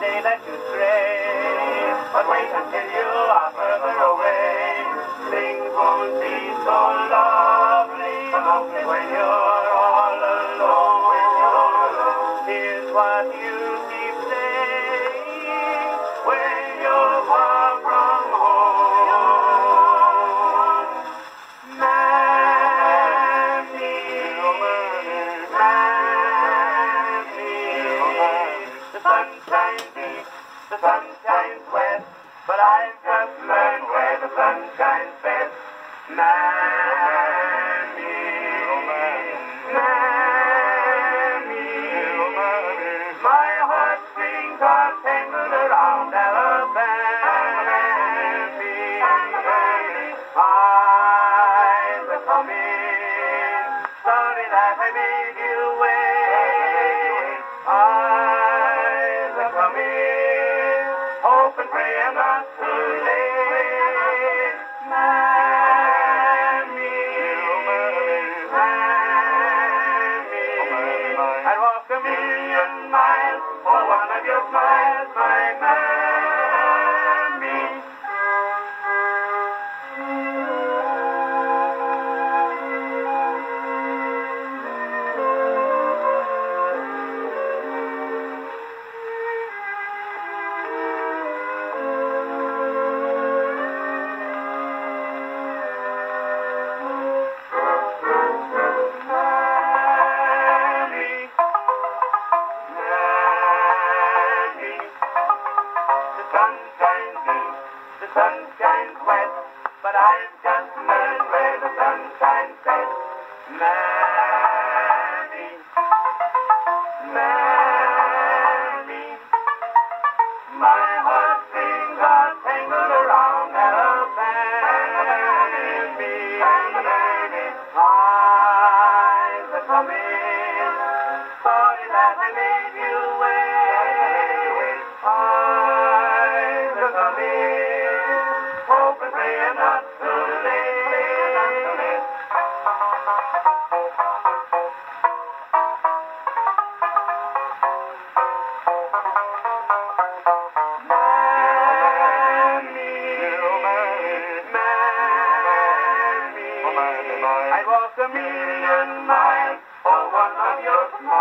they let you stray. But wait until you are further away. Things won't be so lovely, lovely when you're all alone. Here's what you keep saying when you're far from home. Mammy, Mammy, the sun shines east, the sun shines west, but I've just learned where the sun shines best. Mammy, Mammy, my heartstrings are tangled around Alabama. Eyes are coming, sorry that I made you wait. Eyes are coming, hope and pray I'm not too late. Mammy, Mammy, I'd walk a million miles for one of your smiles, my Mammy. The sun shines west, but I've just learned where the sun shines best. Mammy, Mammy, my heartstrings are tangled around Alabama. Eyes are coming, sorry that I made you wait. Eyes are coming, hope and pray I'm not too late. Mammy, I'd walk a million miles for one of your smiles.